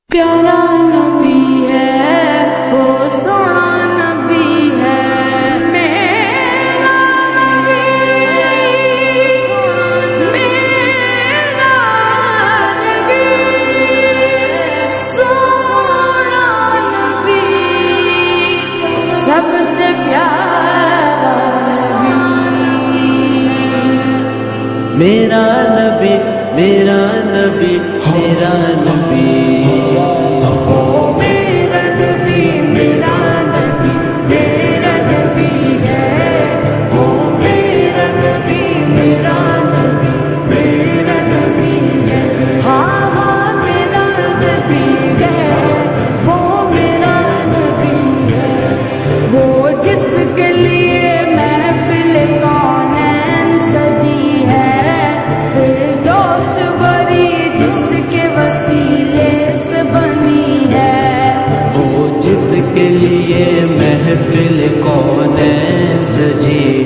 پیارا نبی ہے وہ سونا نبی ہے میرا نبی میرا نبی سونا نبی سب سے پیارا نبی میرا نبی میرا نبی میرا نبی جس کے لیے محفل کونین سجی